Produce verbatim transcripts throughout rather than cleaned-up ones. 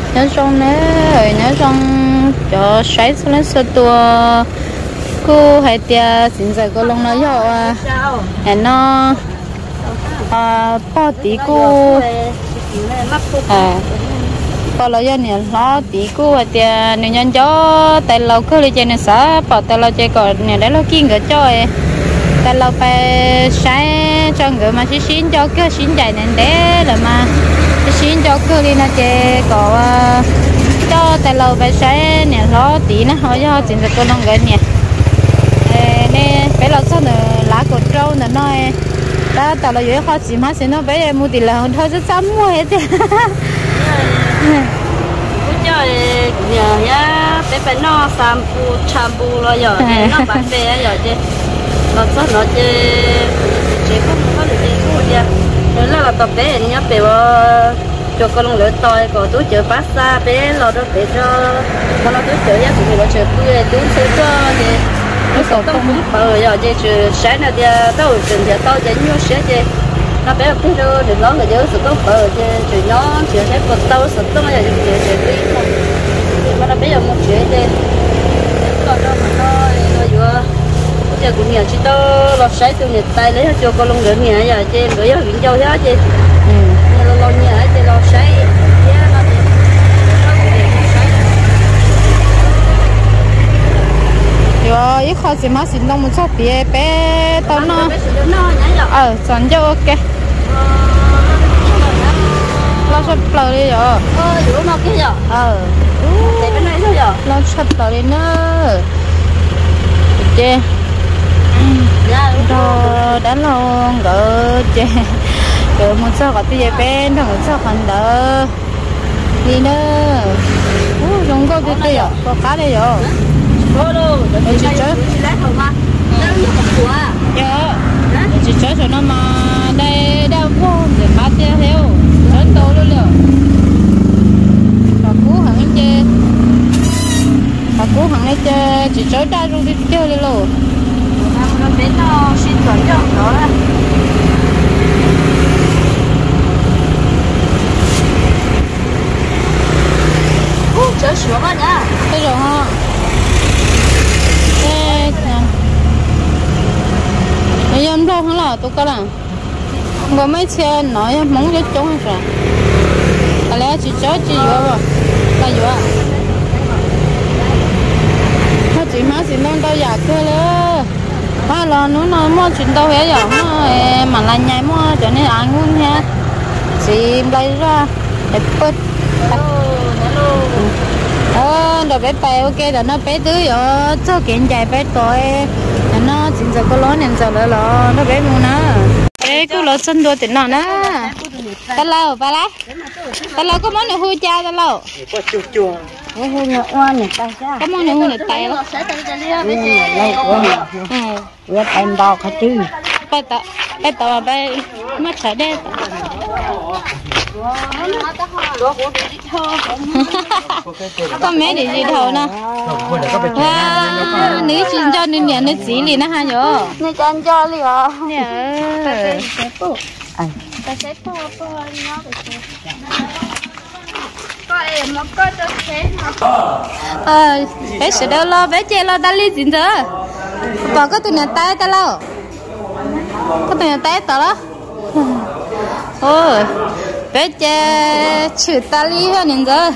nhớ xong nữa nhớ xong cho sấy xuống lên sơ tua cô hay tia xin giờ cô long nói cho hẹn nó à bao tí cô à bao lâu giờ nè lo tí cô hay tia nếu nhân cho tại lâu cứ đi chơi nè xã bảo tại lâu chơi còn nè đấy lâu kia người cho tại lâu phải sấy cho người mà xí xí cho cứ xí chạy nên để là mà xin cho cứ đi na chơi có cho tại lâu phải sấy nè lo tí nó hỏi cho chuyện cô long cái nè nè phải là sao nữa lá cột trâu nữa nói ta tại là dưới khó chỉ mà xin nó phải mua tiền là thôi rất sắm mua hết chứ cho nhờ nhá phải phải no shampoo shampoo rồi giờ nó bán về rồi chứ nó sao nó chứ chỉ không có được gì thôi chứ nên là tập bé nhá bé cho con lông lửa to còn túi chở pasta bé lo đó bé cho con nó túi chở giá cũng lo chở túi túi sữa cho thì nó còn không cũng bờ giờ chứ chứ sáng nào thì tao trường thì tao chỉ nhớ sữa chứ nó bé cũng cho thì nó là nhớ sự có bờ chứ chứ nó chỉ thấy vật tao sự tao là chỉ chỉ túi không mà nó bây giờ một chuyện chứ còn đâu mà nó nó vừa giờ cũng nhiều chứ tao lo sáng tôi nhiệt tay lấy cho con lông lửa nhẹ giờ chứ lửa giờ hiện châu hết chứ lo nhẹ chứ lo sáng rồi ít khó gì mà xin đông một số bé bé tao nó ờ chọn cho ok lo sắp lờ đi rồi ờ đủ nó kia rồi ờ để bên này thôi rồi lo sắp lờ đi nữa chê rồi đã luôn gỡ chê gỡ một số có tiền bé nó một số còn đỡ đi nữa dùng có cái gì rồi có cá đây rồi cô đâu để chị chơi lát không mà nó như một quả dạ chị chơi cho nó mà đây đeo vô để bắt theo theo lớn to luôn rồi và cú hẳn chơi và cú hẳn chơi chị chơi ra luôn đi chơi đi luôn nó đến nó xin chuẩn cho đó là chơi sửa mà nhá bây giờ ha bây giờ đâu không là tôi có là có mấy xe nói mong cho chúng rồi à lẽ chỉ cho chỉ vừa rồi là vừa nó chỉ má chỉ đang đâu giả cơ nữa mà là nó nó mua chuyện đâu hết rồi mà là nhảy mua cho nên ăn luôn nha chỉ lấy ra để bớt ờ rồi bé bé ok rồi nó bé tứ rồi cho kiện chạy bé tuổi nó chính giờ có lối nên giờ lỡ lỡ nó bé luôn á bé cứ lỡ chân đua tiền nào nè ta lâu ba lá ta lâu có món này hôi cha ta lâu có chua chua hôi hôi nhựa oan này tay cha có món này hôi này tay lắm lấy của mình vừa tay bao cả chứ bé ta bé ta bé mất sợi đê có mấy để gì thầu nè wow nữ chuyên cho nên nhà nữ chỉ liền nó ha nhở nữ chuyên cho liền nhở ta sẽ po po nó có em một có cho thế ờ bé sẽ đâu lo bé chơi lo ta li gì nữa bỏ có tụi nhà tay ta lo có tụi nhà tay ta lo ôi bé chơi chữ ta li hơn nên giờ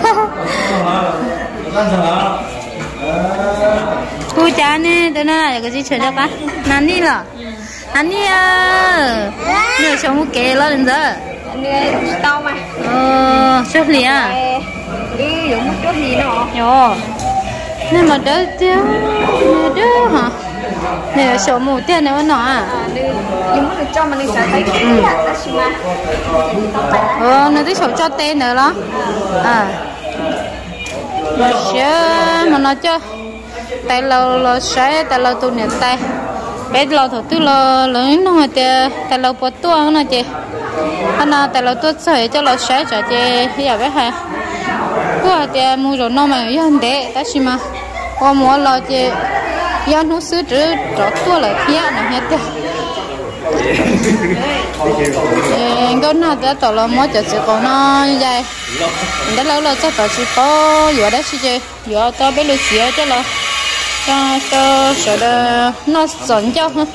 cô cha nè tụi nó cái gì chơi cho con năn đi là năn đi à nhiều chồng một kề lo nên giờ tao mà ờ chút gì à đi dùng một chút gì nữa nhổ nên mà đỡ tiêu đỡ hả nè số một tiền nữa nó à dùng một cho mà đi sẽ thấy cái gì đó xí mà ờ nó tí số cho tên nữa đó à mà sẽ mà nó cho tay lâu lâu sẽ tay lâu tu nè tay bé lâu thổ tư lâu lớn nó mà tay tay lâu bớt tua nó chị anh nào tay lâu tuốt sợi cho lâu sẽ cho chị giờ bé hả cứ chị mua rồi nó mà yên để ta xí mà qua mua lo chị yên nó xứ chữ cho tua là kia nó hết cái nào đã tao là mỗi chỗ chỉ có nó như vậy đã lâu rồi chắc tao chỉ có vừa đấy chứ chứ vừa tao biết lúc xíu chứ là cho cho sợ đó nó sẵn cho ha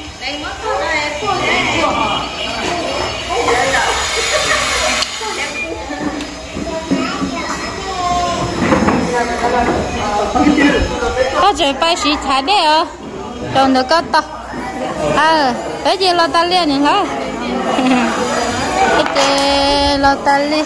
có chơi bài sĩ thái đấy à trong đó có tao à cái gì lo ta liền này hả cái lo ta liền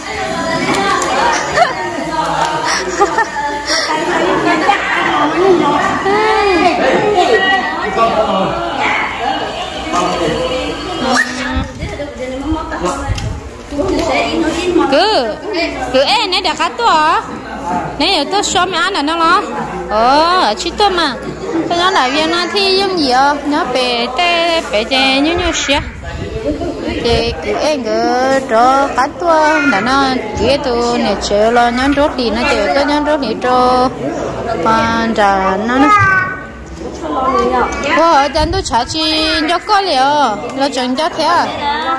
cứ cứ em này đã khá to này ở tôi xóm ăn là nó lo ờ chỉ tôi mà tôi nói là viên nó thì giống gì à nó bể tê bể tê như như xía thì cứ em cứ cho khá to là nó kia tôi này chơi lo nhón rốt đi nó chơi tôi nhón rốt đi cho còn trả nó wow chân tôi trả chi cho có liệu nó chừng cho thế à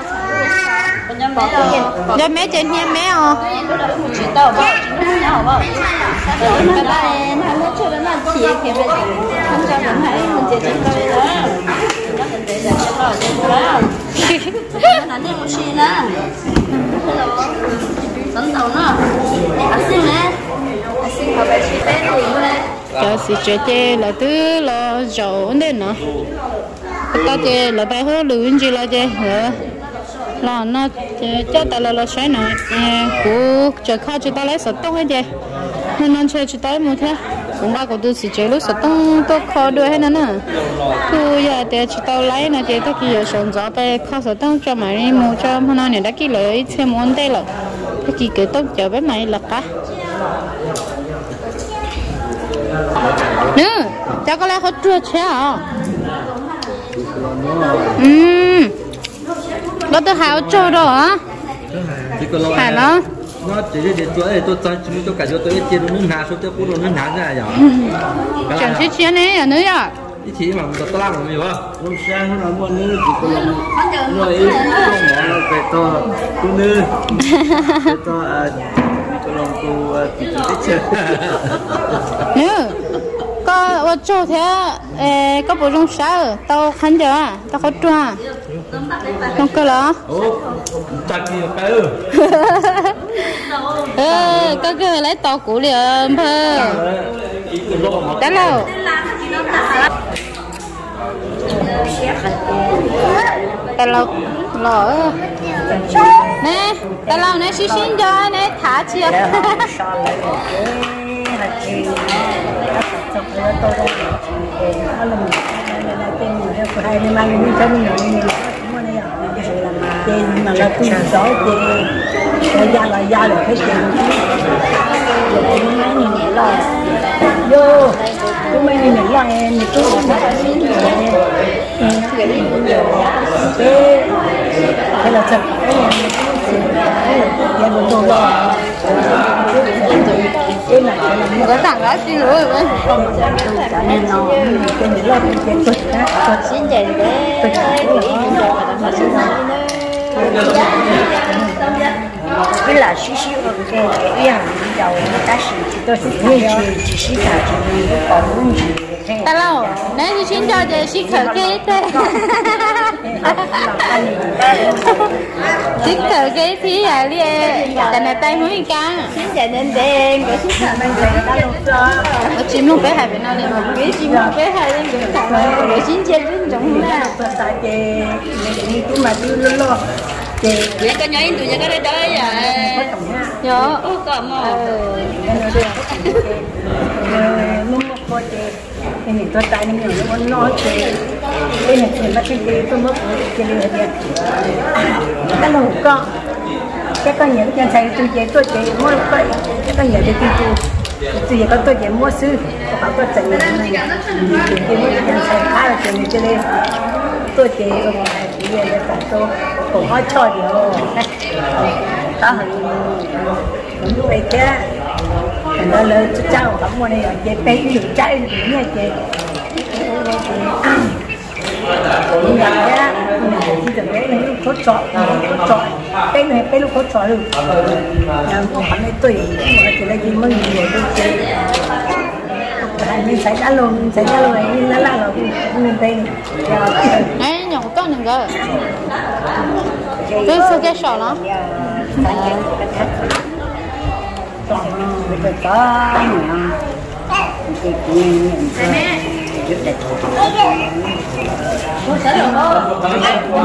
cho mấy trên nhà mấy à chỉ tao bảo chỉ nó nhỏ bảo cái này nó nó chơi nó chỉ cái về không cho mình thấy mình chỉ chơi cái đó nó mình để là cho nó chơi đó nó nên một xí nữa sẵn đầu nó ăn xin nè ăn xin họ về xí bé rồi nữa cho xí chơi chơi là thứ lo dầu nên nó ta chơi là bài hồ lươn gì là chơi là nó cho ta là lo xoáy nó của chơi khó cho ta lấy sợi tông hết vậy nên nó chơi cho ta một thế cũng ba của tôi chỉ chơi lúc sợi tông tôi khó đuổi hết nữa nè tôi giờ để cho tao lấy nó chơi tôi kia sống gióไปkhó sợi tông cho mày mua cho hôm nay này đã kí lợi xem món đây rồi cái gì cái tông chờ với mày là cả nữa cho có lẽ họ chưa chơi à ừm nó tôi hào cho đó hả hài nó nó chỉ để tôi tôi tôi chúng tôi cả cho tôi chia nó nát số tôi cũng nó nát ra rồi chẳng chỉ chia này à nữa à cái chỉ mà mình làm làm gì vậy lúc sáng nó mua nữa chỉ có rồi không mỏ về to cũng nữa to tôi làm tôi chỉ tôi chơi nữa có ở chỗ thế có bộ trong sao tao khăn chưa tao có chua không có lo chặt nhiều cái ờ có cái lấy tàu cũ liền thôi đã lâu đã lâu lỡ nè đã lâu nè xí xí cho nè thả chia tiền mà là tôi giỏi tiền ra là ra được hết tiền vô chúng mình nhận là em thì tôi cũng phải xin thế hay là thật cái là đồ lo cái này một cái thằng đó xin lỗi rồi cái này nó cái này là cái tốt á xin chào đấy cái là xí xí ở cái cái hàng giàu ta chỉ chỉ tôi chỉ nghe chỉ chỉ xí cả chỉ còn muốn gì ta lâu nếu như xin cho thì xin khởi cái thế xin khởi cái thì à đi tại này tay mũi cá xin chào đến đen của xin chào đến đen ta luôn cho ở chim luôn bé hai bên nào đi cái chim luôn bé hai bên cái thằng rồi xin chào đến trong là tại cái cái mà tôi lo lo vậy có nhớ tụi nhà cái đó vậy nhớ ô còn mà nó mất coi cái này tôi tại nó nó nói cái cái này thì nó cái cái tôi mất cái này vậy cái nó có cái con nhện trên thầy tôi chơi tôi chơi mua cái cái con nhện thì tôi tôi giờ có tôi chơi mua sư có có chơi này này cái mua trên thầy khá là chơi này chơi này tôi chơi ở ngoài thì giờ là tôi cũng có chơi được đó như vậy chứ nó là cháu không muốn này chơi bé nhiều trái như vậy chơi như vậy chứ thì giờ bé lúc có trọi có trọi bé này bé lúc có trọi luôn nhà của hắn ấy tuổi mà chỉ là gì mới nhiều đâu chứ mình xảy ra luôn xảy ra luôn ấy nó là rồi mình tên ấy nhỏ to nữa cơ tôi sẽ cái sọ nó bây giờ có nhiều cái nhìn giúp để có sẽ được không?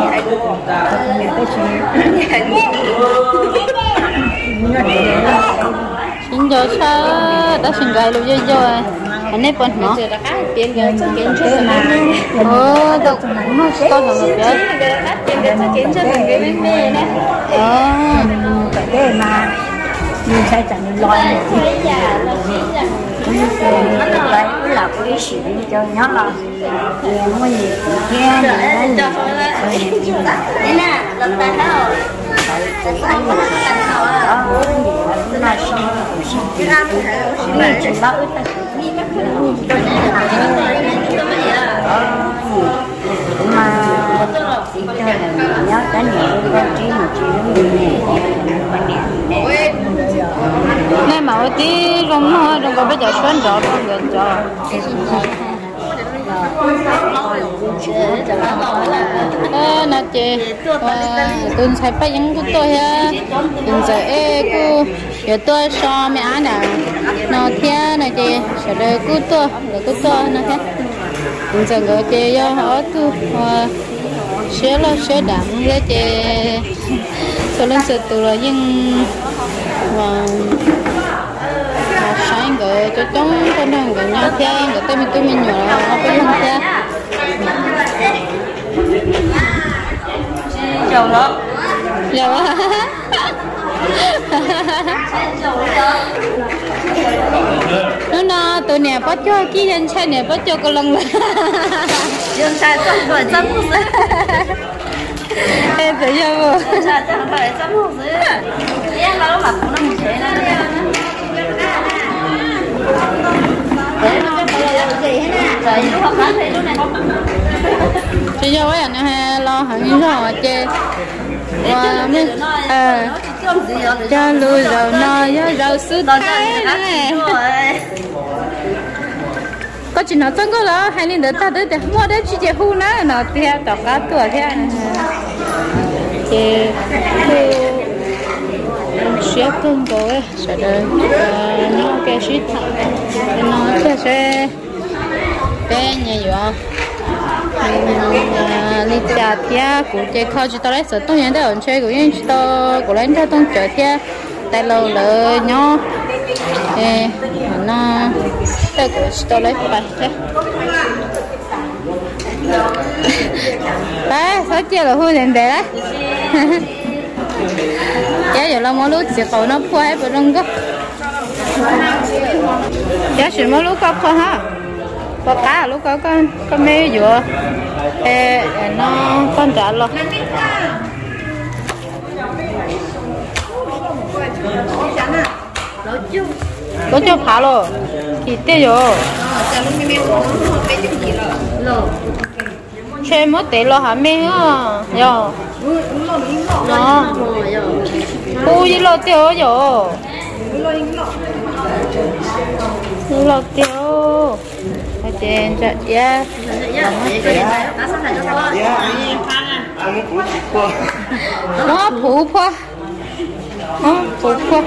xin cho sao đã xin gái luôn cho rồi anh ấy còn nó tiền cái cho kiến cho mà ờ đâu nó to là một cái tiền cái cho kiến cho cái bên bên này ờ cái mà mình sẽ chẳng lo gì đấy là cái sự cho nhớ là mỗi gì kia này đây nè lần tay nào anh mà anh nào à là xong cái ăn mình chỉ bảo mà chỉ cho là nhớ cái này con chỉ một chỉ này mà tí rong hoa rong có bây giờ xoắn rõ không gần rõ ơ nè chị tuần sai phải những của tôi ha tuần giờ ê cô giờ tôi so mẹ nè nó thế nè chị sợ đời của tôi đời của tôi nè thế tuần giờ gọi chị do họ tu xé lo xé đạm với chị cho lên sự tu rồi nhưng sáng gọi cho chúng con đang gọi nhau theo gọi tới mình tôi mình nhỏ nó có không theo chồng đó dạ quá nó nó tụi nè bắt cho cái dân sai nè bắt cho con lông là dân sai xong rồi chăm một xíu em tự do vô dân sai xong rồi chăm một xíu em nó mặt nó một xíu nữa để nó cái gì hết nè rồi lúc học hết thì lúc này chỉ do cái anh lo hẳn như thế nào chứ và nên à cho lùi rồi nó nhớ rồi sứt thái này có chuyện nào chẳng có lo hay nên đỡ ta đỡ để mua đấy chỉ để hu nó nó theo tao cá tuổi theo thì xếp cơm cố ấy sẽ đợi nó cái shit nó sẽ sẽ bé nhiều vậy đi chợ thia của chơi khó chỉ tao lấy sợ tôi nhận được ổn chơi của những tao của lấy theo tôi chơi thia tại lâu lỡ nhau ê nó tao của tao lấy phải thế đấy sao chơi là hư liền đấy giá giờ là mỗi lúc chỉ cầu nó phơi hết vào trong gốc giá chỉ mỗi lúc có phơi ha có cá lúc có con con mê dừa ê nó con trả lo có cho phá lo thì tiêu rồi chơi mất tiền lo hả mê á yo nó u gì lo tiêu rồi lo tiêu ở trên chợ giá nó phụ qua nó phụ qua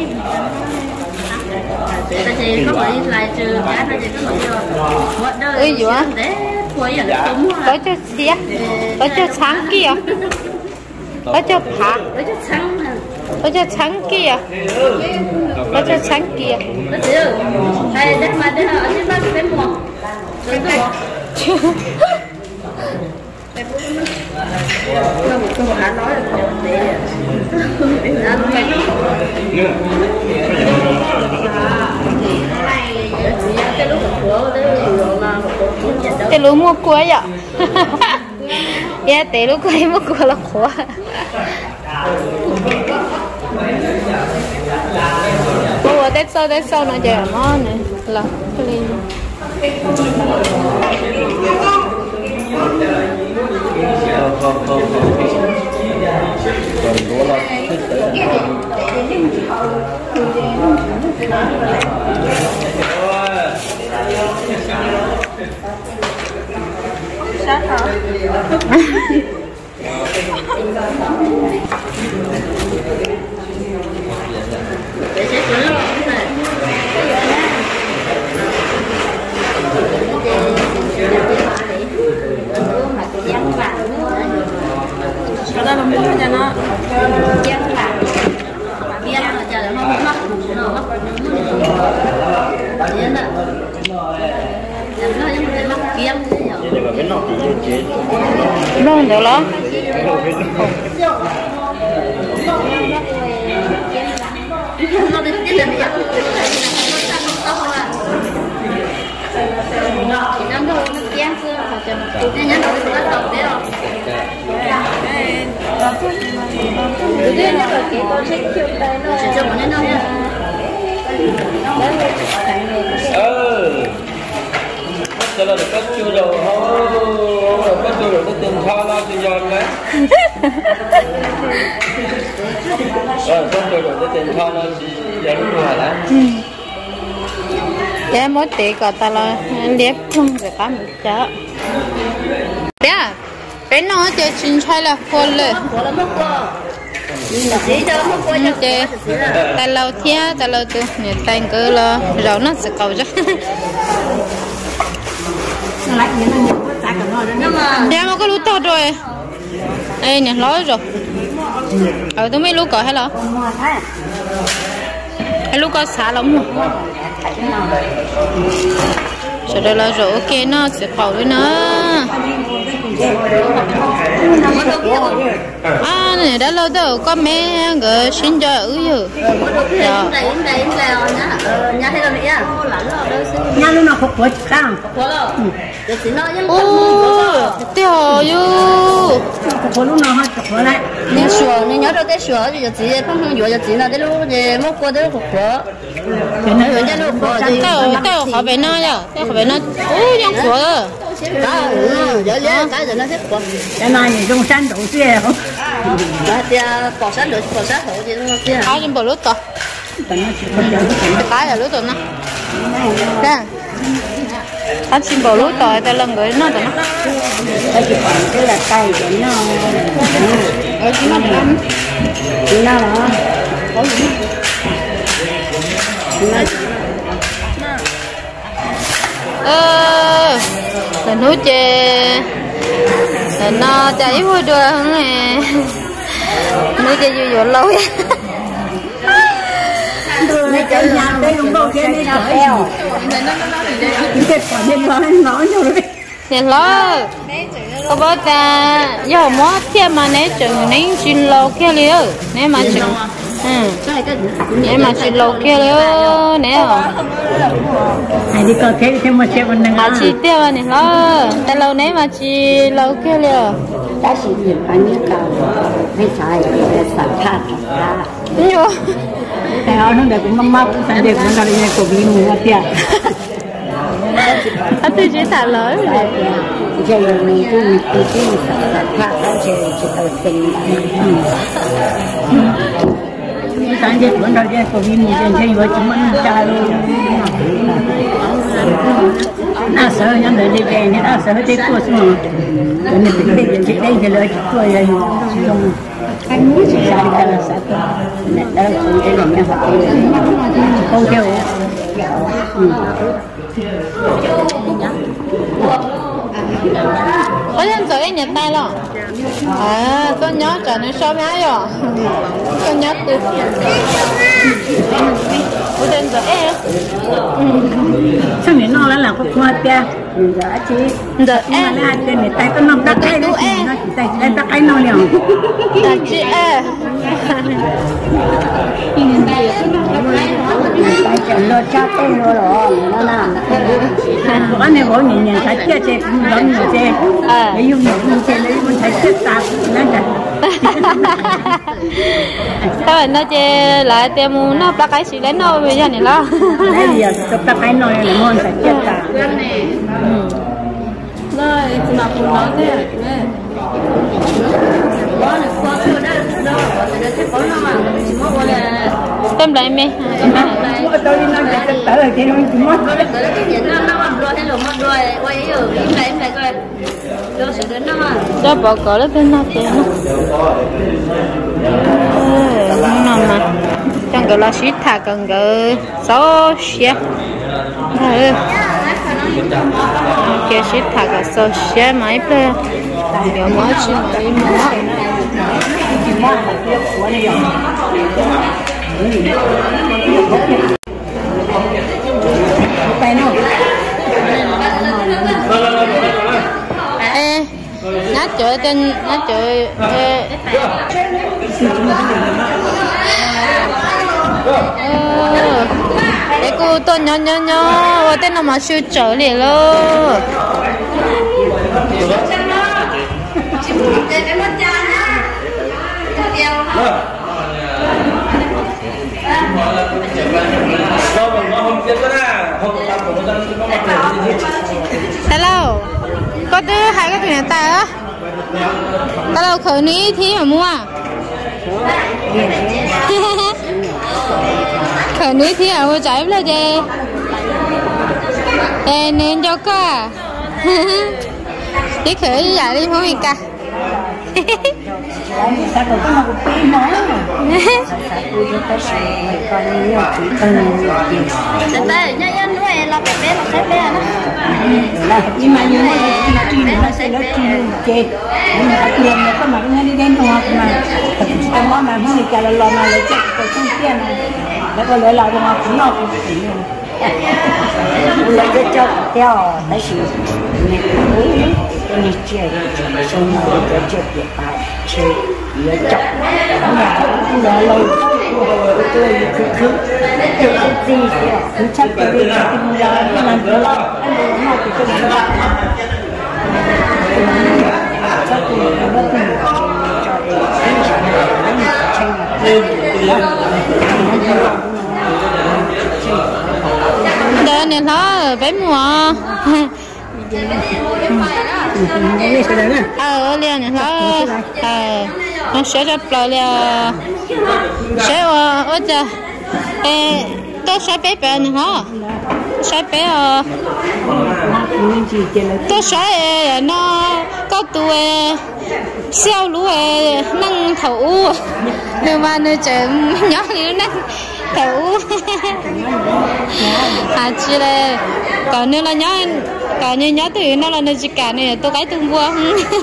thì có phải lại trừ giá nó chỉ có một giờ ơi gì á có cho xía có cho sáng kia có cho phá có cho sáng có cho sáng kia có cho sáng kia có chứ hay để mà để ở trên bác bên một rồi tôi không không có nói được không để ăn cái cái lúa mua cua vậy yeah té lúa cua mua cua là khó mua tết sau tết sau nó chơi nó này là cái gì không không không còn đó là thích đấy sát hả? Để sẽ cuốn lắm cái đó làm cho nó giang vàng giang là chờ nó mắc nó mắc vậy đó làm nó giống như mắc giang đâu được lắm nó đi đi làm gì chỉ năm thôi nó giang xưa họ chờ nên nhớ nó sẽ bắt đầu đấy rồi đầu tiên là cái con sẽ chụp đây nó sẽ chụp nó nha ừ cho là được cất chưa rồi không rồi cất chưa rồi cái tiền kho lo cho giòn đấy rồi cất chưa rồi cái tiền kho lo chỉ giờ lúc nào đấy để mỗi tỷ có ta là liếp không phải cá một chợ bé bé nó chơi chín chai là khônเลยchơi ta lâu thia ta lâu tu nè tay cơ lo rau nó sẽ cầu cho bé mà có lú to rồi đây nè lói rồi ở tôi mấy lú cỏ hay là hay lú cỏ xả lắm rồi sau đó là rồi ok nó sẽ khẩu đấy nữa à này đã lâu đâu có mấy người xin cho ở rồi nhà lúc nào học quá căng ô tiêu yo học lúc nào học quá lại nên sửa nên nhớ được cái sửa thì chỉ không không dựa chỉ là cái lúc gì mất qua đấy học quá cho nên cái lúc qua thì tao tao học về nó nhở tao học về nó ô nhang khổ cái giờ giờ cái giờ nó hết quá cái này thì trong山đầu xe không cái thì bỏ sát được bỏ sát hậu thì nó kia ai cũng bỏ lút to cái là lút to nó đây anh xin bỏ lút to tao lần người nó tao nó cái gì còn cái là tay của nó ở chỉ nó lắm nó là có gì ờ là núi chè là nó chạy vui đường nè núi chè vui vui lâu này chơi nhà đây không có cái này theo cái quả nhân nói nói rồi thì lo có bao ta giờ mót thêm mà nấy chừng nấy chín lâu kia liền nấy mà chừng ừ nấy mà chín lâu kia liền nấy à này đi coi cái thêm một xe bên này à chỉ tiêu này lo ta lâu nấy mà chỉ lâu kia liền đã sử dụng cái như cảไม่ใช่สัมภาษณ์ค่ะ nhiều แต่เอาทั้งเด็กมันมาแต่เด็กมันก็เลยก็มีมือเตี้ย anh tôi chỉ thả lớn rồi chơi mình cứ mình cứ cứสัมภาษณ์แล้วchơiจะเอาสิ่งแต่เด็กมันก็เลยก็มีมือเฉยๆว่าจะมันจะรู้น่าเสียยังเด็กเด็กนี่น่าเสียที่ตัวสมองนี่เป็นเด็กเด็กเด็กจะเลยตัวใหญ่ตรงanh muốn chỉ là cái là sao này đó là cũng cái này nha không theo có nhân sự anh nhận tay rồi à con nhớ trở nên so với rồi con nhớ từ có nhân sự em sao này nó là có qua tia giờ chị giờ em là tên này tay có năm tắc cái nó chỉ tay tay tắc cái nó liền là chị em tay chọn lo cha tên nó rồi nó làm cái này mỗi nhìn nhìn thấy kia chị cũng giống như chị lấy dùng dùng chị lấy mình thấy chết ta nó chặt các bạn nói chơi lại tiêm nó ba cái xí lấy nó bây giờ này lo đấy giờ tắc cái nó là ngon phải chết ta rồi mà phụ nói thế tôm lại mẹ tôi đi nói chuyện tới là chị nói chuyện mất tới cái gì nó nó ăn rồi hay là mất rồi quay ở im lại im lại coi cho sự đến nó mà cho bỏ cỏ lên bên nào thế nó không nằm mà chẳng có là xịt thả cần cái số xe kia xịt thả cái số xe máy bây giờ mới chỉ mới mua ê nó chơi tên nó chơi để cô tôi nhỏ nhỏ nhỏ và tên nó mà siêu trở liền luôn hello có thứ hai cái thuyền tài á hello khởi ní thí mà mua khởi ní thí mà mua trái là gì ê nên cho cả đi khởi giả đi không bị cả đây nhá nhá nuôi là bé bé là bé bé đó nhưng mà như này nó chỉ nó sẽ nó chỉ chơi nhưng mà tiền nó có mà nó đi đến hoa mà cái món mà không đi cả là lo mà lấy chết cái không tiền nàyแล้วก็เลยเราจะมาถึงนอกถึงเลยจะจบเที่ยวได้สิเนี่ยตัวนี้เจี๊ยบส่งมาจะเจ็บเจ็บไปเชี่ยเยอะจับเนี่ยเราเราตัวคือคือเจ็บจีคือชัดไปเลยคือเราไม่นานเดี๋ยวเราอันนี้นอกจากนั้นชัดไปเลยแล้วก็ đây này nó bé mùa ờ liền này nó ờ nó sẽ rất là liền sẽ ở ở giờ ê tôi sẽ bé bé này nó sẽ bé ờ tôi sẽ nó có tuổi xeo lúa nâng thấu nhưng mà nó chở nhỏ nữa nâng thấu à chị này còn nếu là nhỏ còn như nhỏ từ nó là nó chỉ cả này tôi cái tương vua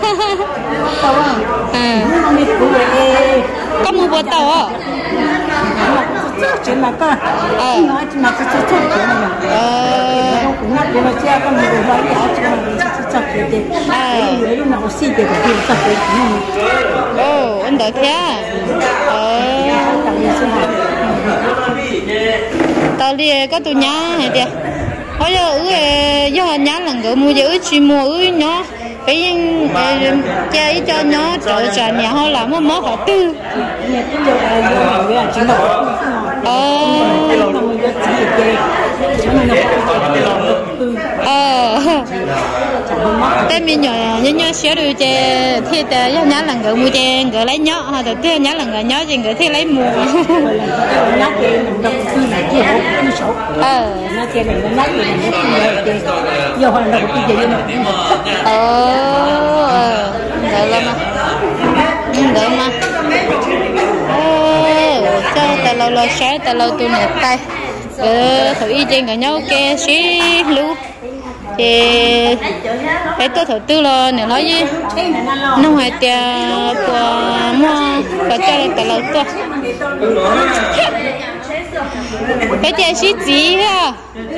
à có mua bột tàu à chuyện mà có nói chuyện mà cái chút chút ờ cũng nói chuyện mà chia con người nói gì hết chuyện mà chút chút chút gì à người lúc nào cũng xí được cái gì tập cái ồ anh đợi thế ờ tao đi có tụi nhá hay đi bây giờ ứ do nhá lần gỡ mua giờ ứ chỉ mua ứ nhá cái chơi cho nó trở trả nhà họ làm một món họ tư ờ cái mình nhỏ nhỏ nhỏ xíu được chơi thì để cho nhá lần gỡ mua chơi gỡ lấy nhá họ đầu tiên nhá lần gỡ nhá thì gỡ thì lấy mua ờ ờ đợi lắm mà đợi mà cho ta lâu lâu sáng ta lâu tôi nè tay ờ thử y trên người nhau kia xí lú thì cái tôi thử tư là nè nói gì nó ngoài tiền của mua và cho ta lâu tôi cái tiền xí gì ha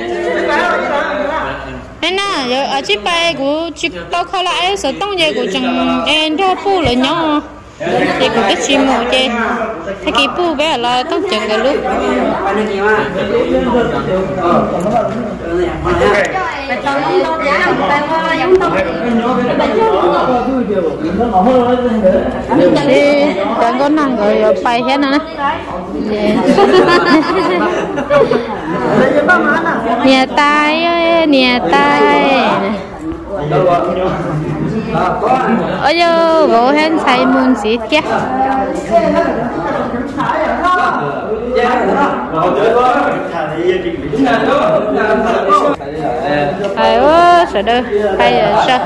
nên là giờ ở chiếc bay của chiếc tàu khá lại sở tông gì của chẳng em cho phu là nhau thì của cái chim mù chơi cái kỳ phu bé là tóc chẳng cái lúc đi còn có năng rồi bay hết nữa nè tay ơi nè tay ôi yo bộ hen xài muôn gì kia ai ơi sợ đâu hay là sao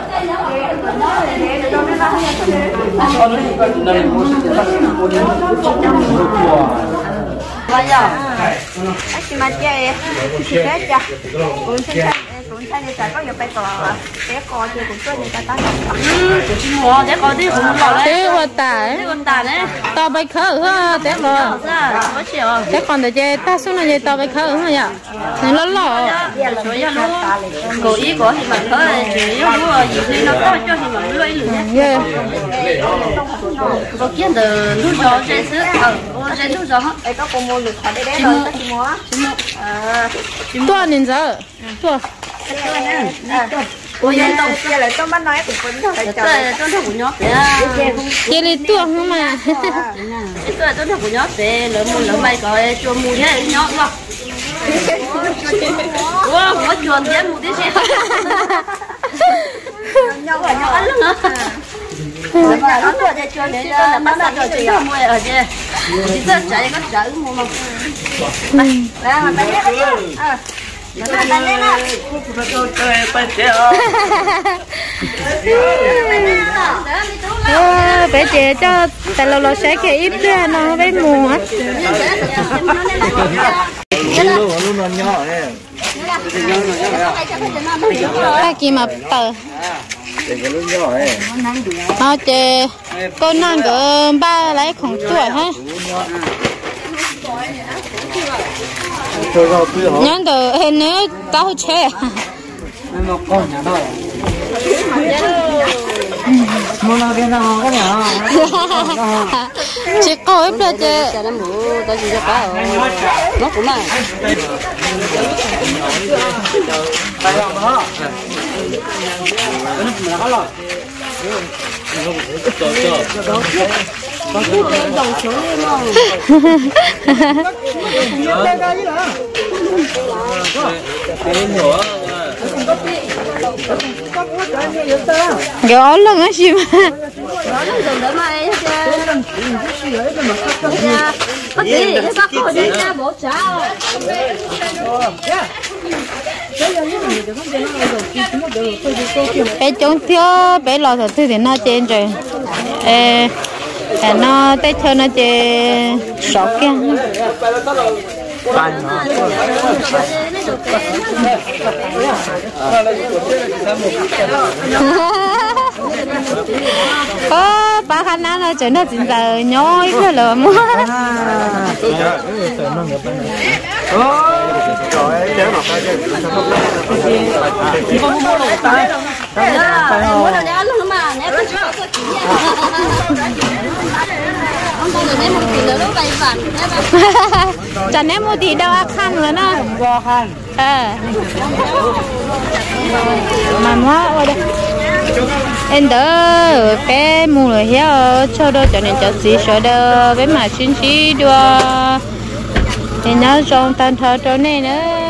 bây giờ anh chị mà chơi thế cha cũng sẽ cũng sẽ đi chạy có nhiều bài tập để coi chơi cũng chơi nhiều cái đó ừ để coi đi cũng lo đấy thế còn tải thế còn tải đấy tao bay khờ hả thế rồi có chiều thế còn để chơi ta xuống là chơi tao bay khờ hả nhở nên nó lỏ rồi giờ luôn cố ý có thì mình thôi chỉ yêu mua gì thì nó có cho thì mình lấy luôn nhé có kiến từ lúc đó chơi sữa ờ chơi lúc đó ấy có cô mua được khỏi đây đấy rồi có chị mua tua nên giờ tua cô yên tâm kia là trong bán nói của quân thôi cho cho nó của nhóc chơi đi tua không mà cái tôi tôi của nhóc để lớn mua lớn bay coi cho mua thế nhóc lo wow có chuồn thế mua thế nhóc ở nhóc ăn luôn hả mà nó cho để cho để là bắt đầu cho chị mua ở đây chị rất chạy có chạy mua mà này mà tay nhé à mà tay nhé nè ờ bé chị cho tại lâu lâu sẽ cái ít ra nó bé mùa cái gì mà tờ ờ chị cô nàng cỡ ba lấy khoảng tuổi ha nhắn từ hình nữa tao chơi chị coi ít ra chị nó mua tao chỉ cho cá nó cũng mà cái áo lưng á chị mà bé chúng thiếu bé lò thật thì nó trên rồi ê nó tết chơi nó chơi sọt kia có ba khăn ăn nó chơi nó chính giờ nhói cái lửa mua chẳng em mua thì đâu khăn nữa nó ờ mà mua ở đây em đỡ bé mua rồi héo cho đâu cho nên cho gì cho đâu bé mà xin chỉ đua thì nó trong tan thở chỗ này nữa